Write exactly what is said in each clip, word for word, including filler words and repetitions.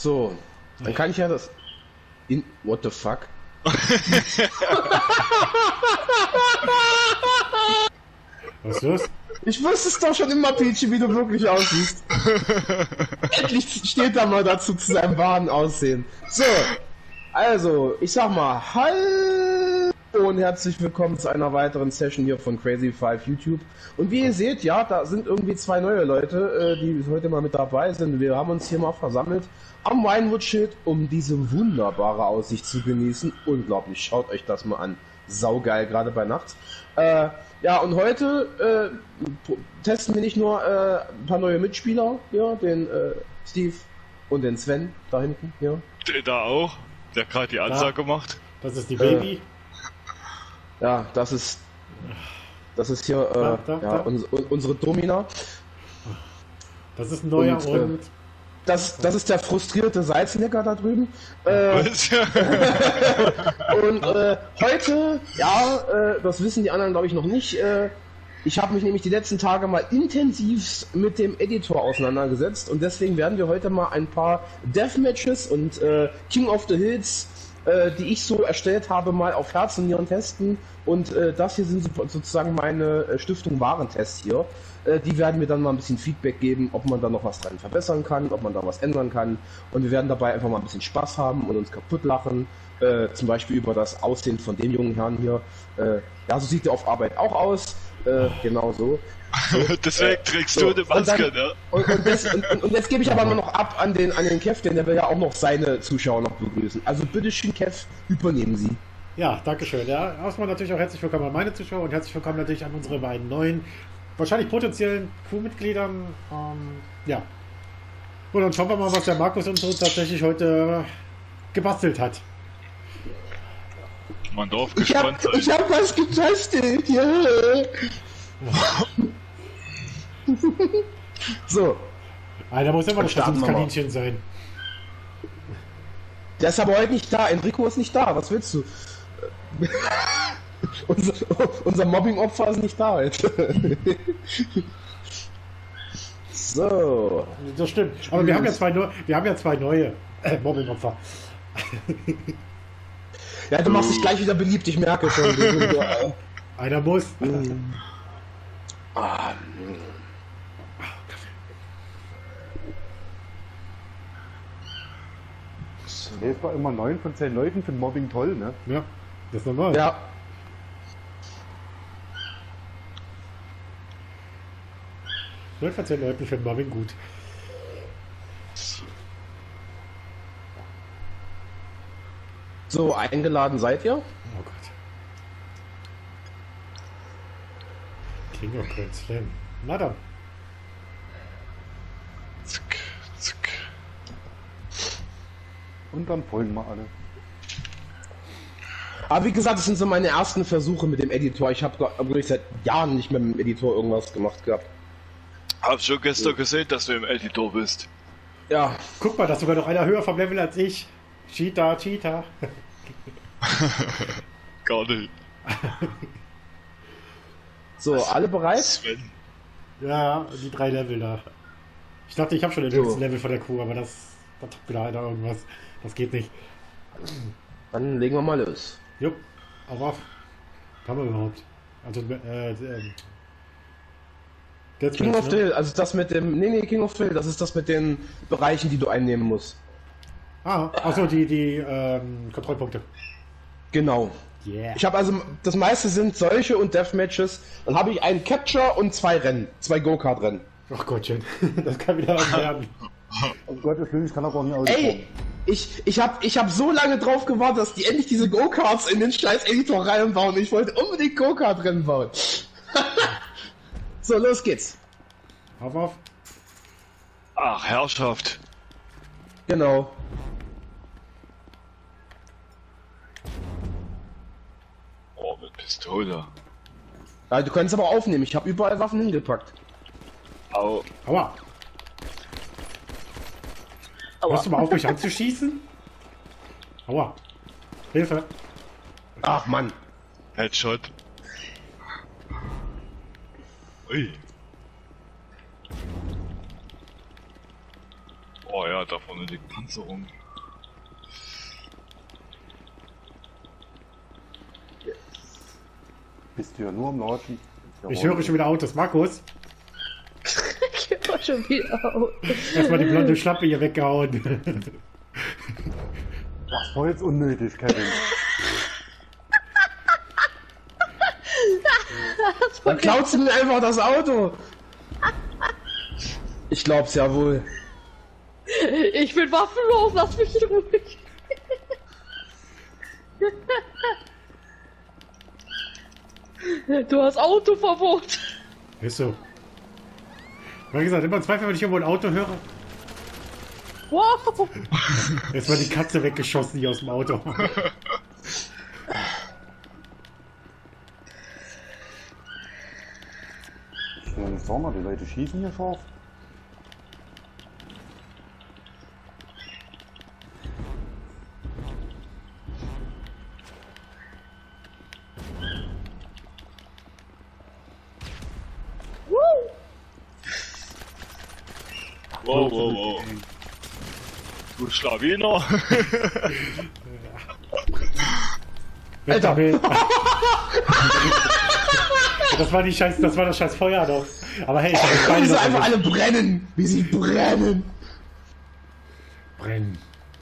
So, dann kann ich ja das... In... What the fuck? Was ist los? Ich wusste es doch schon immer, Peachy, wie du wirklich aussiehst. Endlich steht da mal dazu zu seinem wahren Aussehen. So, also, ich sag mal, hallo und herzlich willkommen zu einer weiteren Session hier von Crazy Five YouTube. Und wie ihr seht, ja, da sind irgendwie zwei neue Leute, die heute mal mit dabei sind. Wir haben uns hier mal versammelt am Winewood-Schild, um diese wunderbare Aussicht zu genießen. Unglaublich, schaut euch das mal an. Saugeil, gerade bei Nacht. Äh, ja, und heute äh, testen wir nicht nur äh, ein paar neue Mitspieler, ja, den äh, Steve und den Sven da hinten, ja. Der da auch, der gerade die Ansage ja, macht. Das ist die Baby. Äh, ja, das ist das ist hier äh, da, da, ja, da. Uns, unsere Domina. Das ist ein neuer und, und... Äh, Das, das ist der frustrierte Salzlecker da drüben. Äh, und äh, heute, ja, äh, das wissen die anderen glaube ich noch nicht, äh, ich habe mich nämlich die letzten Tage mal intensiv mit dem Editor auseinandergesetzt und deswegen werden wir heute mal ein paar Deathmatches und äh, King of the Hills, äh, die ich so erstellt habe, mal auf Herz und Nieren testen und äh, das hier sind so, sozusagen meine Stiftung Warentest hier. Die werden mir dann mal ein bisschen Feedback geben, ob man da noch was dran verbessern kann, ob man da was ändern kann. Und wir werden dabei einfach mal ein bisschen Spaß haben und uns kaputt lachen. Äh, zum Beispiel über das Aussehen von dem jungen Herrn hier. Äh, ja, so sieht der auf Arbeit auch aus. Äh, genau so. so Deswegen äh, trägst so. du eine Maske, und dann, ne? Und, und, das, und, und jetzt gebe ich aber mal noch ab an den, an den Kev, denn der will ja auch noch seine Zuschauer noch begrüßen. Also bitteschön, Kev, übernehmen Sie. Ja, danke schön. Ja, erstmal natürlich auch herzlich willkommen an meine Zuschauer und herzlich willkommen natürlich an unsere beiden neuen, wahrscheinlich potenziellen Crewmitgliedern. Ähm, ja. Und dann schauen wir mal, was der Markus uns so tatsächlich heute gebastelt hat. Man darf Ich hab, gespannt sein. ich hab was getestet, ja. So. Alter, muss immer Dann das starten wir mal. Versuchskaninchen sein. Der ist aber heute nicht da. Enrico ist nicht da. Was willst du? unser, unser Mobbing-Opfer ist nicht da heute. So. Das stimmt. Aber wir haben ja zwei, Neu wir haben ja zwei neue äh, Mobbing-Opfer. Ja, du machst dich gleich wieder beliebt, ich merke schon. Einer muss. Ah, Der ist war immer neun von zehn Leuten für Mobbing toll, ne? Ja, das ist normal. ja. neun von zehn Leuten finden Mobbing gut. So, eingeladen seid ihr? Oh Gott. King of Grand Slam. Na dann. Zick, zick. Und dann folgen wir alle. Aber wie gesagt, das sind so meine ersten Versuche mit dem Editor. Ich habe wirklich seit Jahren nicht mehr mit dem Editor irgendwas gemacht gehabt. Hab schon gestern gesehen, dass du im Editor bist. Ja. Guck mal, das ist sogar noch einer höher vom Level als ich. Cheetah, Cheetah. Gar nicht. So, alle bereit? Sven. Ja, die drei Level da. Ich dachte, ich habe schon den So. höchsten Level von der Crew, aber das, das hat wieder einer irgendwas. Das geht nicht. Dann legen wir mal los. Jupp, auf, auf. Haben wir überhaupt? Also, äh, äh, King of the Hill, also das mit dem. Nee, nee, King of the Hill, das ist das mit den Bereichen, die du einnehmen musst. Ah, achso, die, die ähm, Kontrollpunkte. Genau. Yeah. Ich habe also, das meiste sind solche und Deathmatches. Dann habe ich einen Capture und zwei Rennen, zwei Go-Kart-Rennen. Ach Gottchen, das kann wieder was werden. Um Gottes Willen, ich kann aber auch nicht auskommen. Ey, ich, ich habe ich hab so lange drauf gewartet, dass die endlich diese Go-Karts in den scheiß Editor reinbauen. Ich wollte unbedingt Go-Kart-Rennen bauen. So, los geht's. Auf, auf. Ach, Herrschaft. Genau. Oh, mit Pistole. Ja, du kannst aber aufnehmen. Ich habe überall Waffen hingepackt. Au. Aua. Aua. Hörst du mal auf, mich anzuschießen? Aua. Hilfe. Ach, Mann. Headshot. Ui. Oh ja, da vorne liegt Panzerung. Bist du ja nur am Latschen. Ich höre schon wieder Autos. Markus, Ich höre schon wieder auf. erstmal die blonde Schlappe hier weggehauen. Das war jetzt unnötig, Kevin. Dann klaut sie mir einfach das Auto. Ich glaub's ja wohl. Ich bin waffenlos, lass mich ruhig. Du hast Autoverbot. Ist so. Wie gesagt, immer Zweifel, wenn ich irgendwo ein Auto höre. Wow. Jetzt war die Katze weggeschossen hier aus dem Auto. Ich will nicht sagen, die Leute schießen hier scharf. Wow, wow, wow. Du Schlawiner. Alter. Das war die Scheiß, das war das scheiß Feuer doch. Aber hey, ich hab jetzt Wie beide sie noch einfach erwischt. alle brennen. Wie sie brennen. Brennen.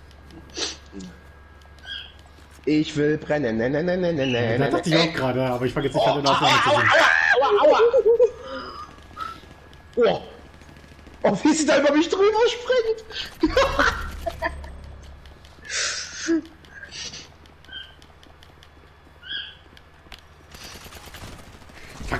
Ich will brennen. Ne, ne, ne, ne, ne, ne, Das ne, dachte ich auch gerade, aber ich fange jetzt nicht an, in der Aufnahme zu sehen. Aua, aua. Oh. Oh, wie sie da über mich drüber springt. Fuck.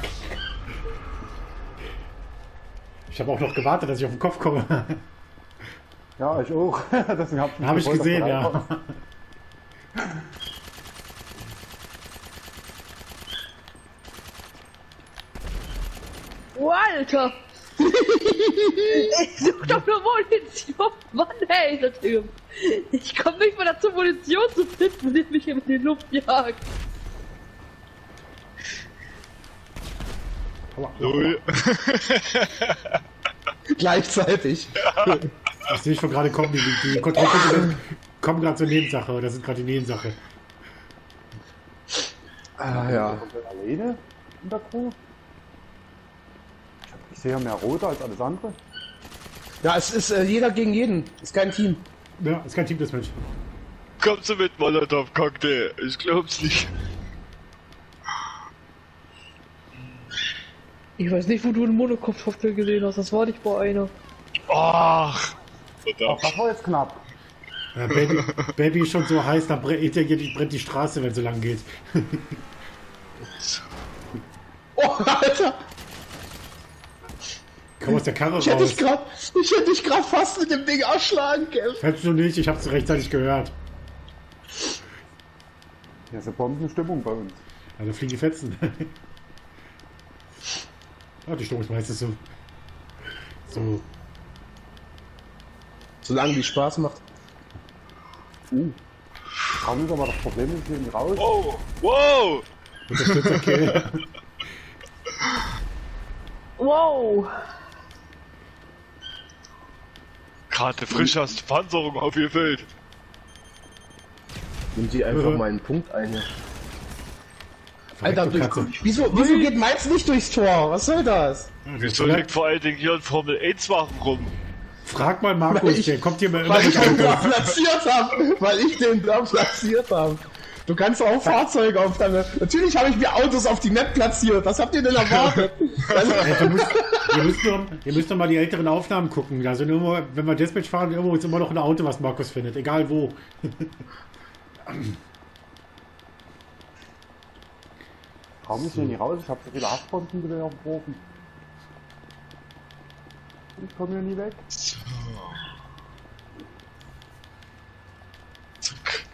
Ich habe auch noch gewartet, dass ich auf den Kopf komme. Ja, ich auch. Deswegen hab Habe ich gewollt, dass gesehen, du ja. reinkommst. Oh, Alter. Ich such doch nur Munition. Mann, ey, der Typ. Ich komme nicht mal dazu, Munition zu finden, wenn ich mich in die Luft jagt. Null. Gleichzeitig. Ich sehe schon gerade kommen, die, die Kontrollpunkte kommen gerade zur Nebensache. Das ist gerade die Nebensache. Ah ja. Komplett alleine in der Crew? Ich sehe ja mehr Rote als alles andere. Ja, es ist äh, jeder gegen jeden. Ist kein Team. Ja, ist kein Team, das Mensch. Kommst du mit Molotov-Cocktail? Ich glaub's nicht. Ich weiß nicht, wo du einen Monokopf-Cocktail gesehen hast. Das war nicht bei einer. Ach. Ach, Verdammt. das war jetzt knapp. Ja, Baby, Baby ist schon so heiß, da brennt, die, brennt die Straße, wenn es so lang geht. Oh, Alter. Komm aus der Karre Ich hätte raus. dich grad, ich hätte dich gerade fast mit dem Ding erschlagen, Kev. Hättest du nicht, ich hab's rechtzeitig gehört. Hier ist eine Bombenstimmung bei uns. Also fliegen die Fetzen. Ja, die Stimmung ist meistens so. So. Solange die Spaß macht. Uh. Kaum ist aber das Problem, ist hier nicht raus. Wow. Wow. Unterstützerkill. Wow. Gerade frisch hast du Panzerung aufgefüllt. Nimm die einfach Mhm. mal einen Punkt ein. Ja. Alter, Verreckte durch, Katze. wieso, wieso geht meins nicht durchs Tor? Was soll das? Wieso liegt vor allen Dingen hier ein Formel eins Wagen rum? Frag mal Markus, Weil ich- der kommt hier mal immer Weil ich mit den da Autos. platziert habe. Weil ich den da platziert habe. Du kannst auch Fahrzeuge auf deine... Natürlich habe ich mir Autos auf die Map platziert. Was habt ihr denn erwartet? Also, Ja, du musst, ihr, müsst nur, ihr müsst doch mal die älteren Aufnahmen gucken. Da sind immer, wenn wir Dispatch fahren, irgendwo ist immer noch ein Auto, was Markus findet. Egal wo. Kaum ist hier nicht raus, ich habe so viele Haftbomben wieder geworfen. Ich komme hier nie weg. So. Zack.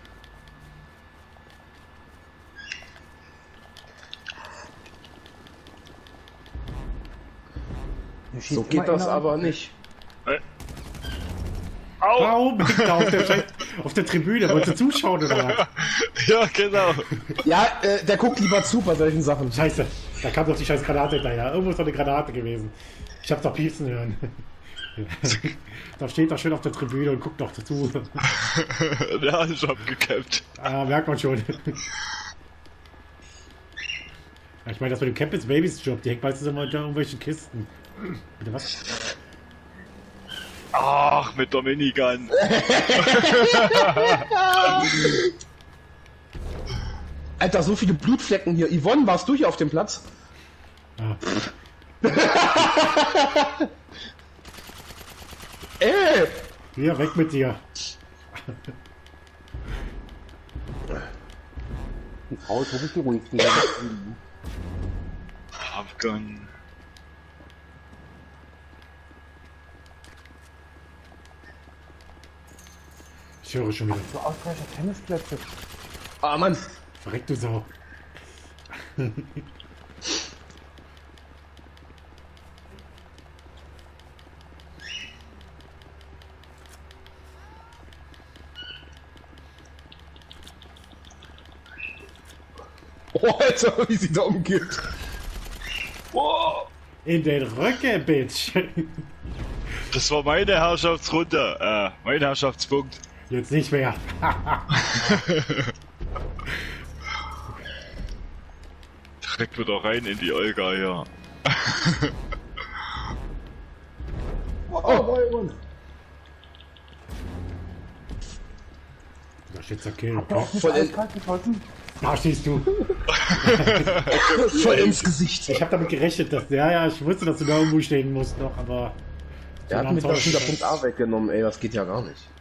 Hier schießt so geht immer das einer- aber nicht. Au! Warum? Da auf der, Scheiß- auf der Tribüne. Wolltest du zuschauen oder was? Ja, genau. Ja, äh, der guckt lieber zu bei solchen Sachen. Scheiße. Da kam doch die scheiß Granate hinterher. Irgendwo ist doch eine Granate gewesen. Ich hab's doch piepsen hören. Da steht er schön auf der Tribüne und guckt noch dazu. Ja, ich hab gekämpft. Ah, merkt man schon. Ja, ich meine, das mit dem Camp ist Babys Job. Die hängt meistens immer unter irgendwelchen Kisten. Bitte was? Ach, mit der Minigun. Alter, so viele Blutflecken hier. Yvonne, warst du hier auf dem Platz? Ah. Ey! Hier, weg mit dir. Die Frau ist wirklich die ruhigste. Afghan. Ich höre schon wieder. So ausreichend Tennisplätze. Ah, Mann. Verreck, du Sau. Oh, Alter, wie sie da umgeht. Wow. In den Rücken, Bitch. Das war meine Herrschaftsrunde. Äh, mein Herrschaftspunkt. Jetzt nicht mehr. Direkt wieder rein in die Olga hier. Oh, oh. Da steht der Kill. Habt ihr auch nicht Voll in- eiskalt geschossen? Da stehst du. Voll ins Gesicht. Ich habe damit gerechnet, dass. Ja, ja, ich wusste, dass du da irgendwo stehen musst noch, aber. Er hat mir das wieder Punkt A weggenommen, ey, das geht ja gar nicht.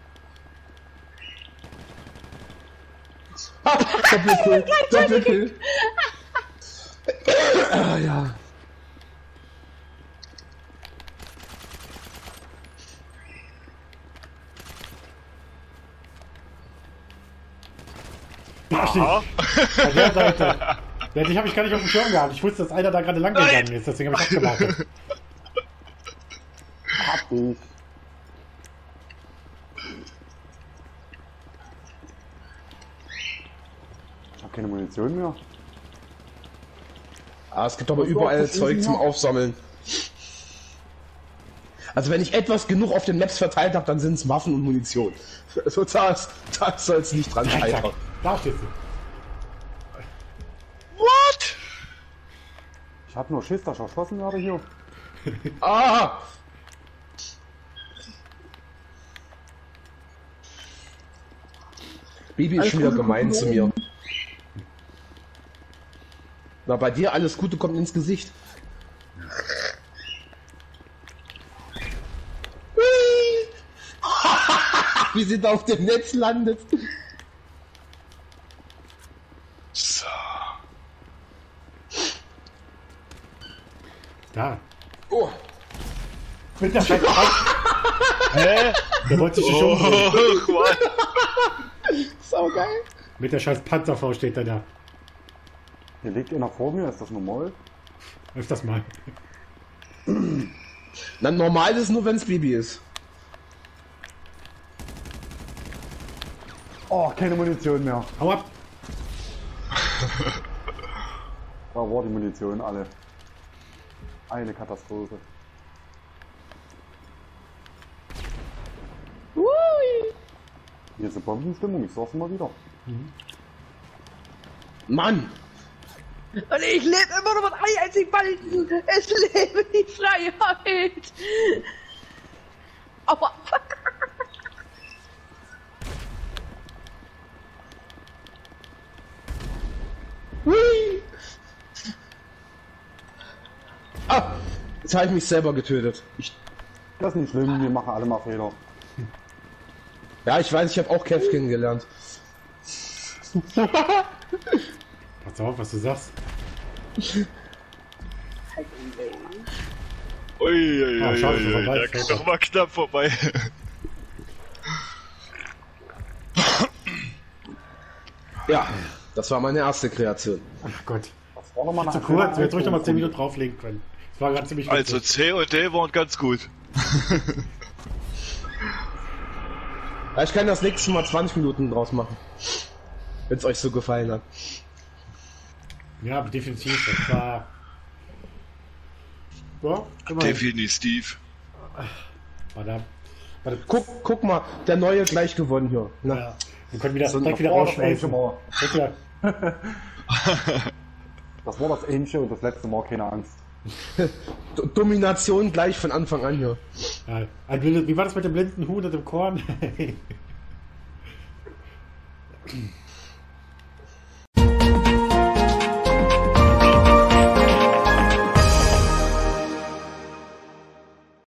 Ah, Doppelkill, Doppelkill. Ah, ja. Da steht. Aha. Bei der Seite. Ja, dich habe ich gar nicht auf dem Schirm gehabt. Ich wusste, dass einer da gerade lang gegangen ist, deswegen habe ich abgewartet. Hab ich. Ich hab keine Munition mehr. Ah, es gibt aber überall Zeug zum Aufsammeln. Also wenn ich etwas genug auf den Maps verteilt habe, dann sind es Waffen und Munition. So, das, das soll es nicht dran Zack, zack. scheitern. Da stehst du. What? Ich hab nur Schiss, dass ich erschossen werde hier. Ah! Baby ist schon wieder gemein zu mir. Na, bei dir alles Gute kommt ins Gesicht. Wie sie da auf dem Netz landet. So. Da. Oh. Mit der Scheiße. Hä? Der wollte sich schon umbringen. Oh, Mann. Sau geil. Mit der scheiß Panzerfrau steht er da. Hier liegt einer vor mir, ist das normal? Öfters mal. Na, normal ist nur, wenn es Baby ist. Oh, keine Munition mehr. Hau ab! Da war die Munition alle. Eine Katastrophe. Ui. Hier ist eine Bombenstimmung, ich sag's mal wieder. Mann! Und ich lebe immer noch mit einem einzigen Balken. Es lebe die Freiheit. Aua. Hui. Ah! Jetzt habe ich mich selber getötet. Ich, Das ist nicht schlimm, wir machen alle mal Fehler. ja, ich weiß, ich habe auch Kev kennengelernt. Pass auf, was du sagst. Uiuiui, Ah, schade, so vorbei, der Vater. geht doch mal knapp vorbei. Ja, das war meine erste Kreation. Ach Gott. Das war nochmal Zu kurz, wir hätten ruhig noch mal zehn Minuten drauflegen können. Das war gerade ziemlich Also witzig. C und D waren ganz gut. Ja, ich kann das nächste Mal zwanzig Minuten draus machen. Wenn es euch so gefallen hat. Ja, definitiv. Das war. Ja, immerhin. Definitiv. Warte, warte. Guck, guck mal, der Neue gleich gewonnen hier. Na, Ja. Wir können wieder, So, direkt das wieder war das rausschmeißen. Mal. Direkt wieder. Das war das ähnliche und das letzte Mal, keine Angst. D Domination gleich von Anfang an hier. Ja, ein wildes, wie war das mit dem blinden Huhn und dem Korn?